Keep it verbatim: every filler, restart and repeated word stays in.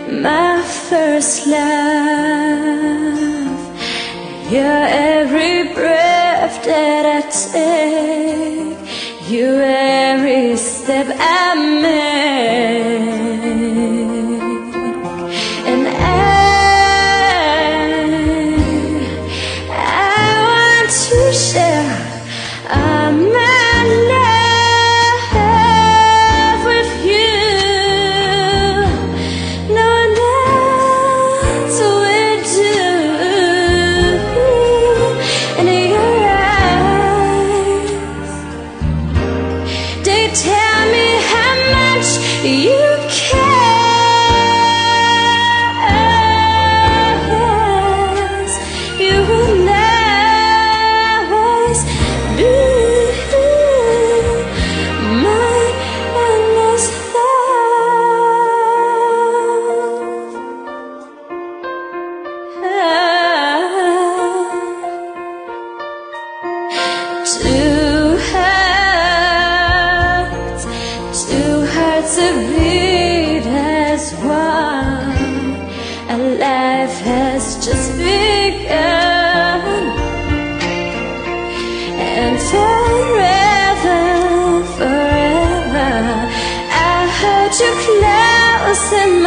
my first love. You're every breath that I take, you're every step I make, and I, I want to share all my love with you. No one else would do. And your eyes, they tell me how much you care. You will always be my endless love. Two hearts, two hearts that beat as one. A life has just begun, and forever, forever, I hold you close in my